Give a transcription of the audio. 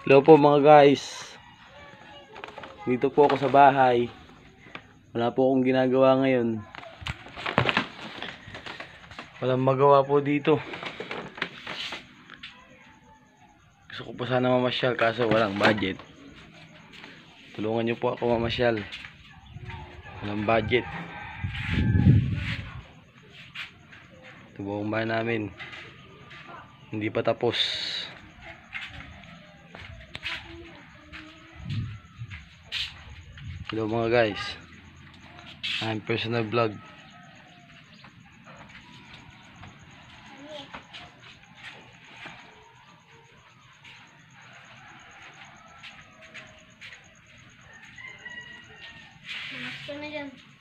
Hello po mga guys. Dito po ako sa bahay. Wala po akong ginagawa ngayon. Walang magawa po dito. Gusto ko po sana mamasyal kaso walang budget. Tulungan niyo po ako mamasyal. Walang budget. Ito buong bahay namin. Hindi pa tapos. Hello mga guys, I'm personal vlog. Gusto na dyan.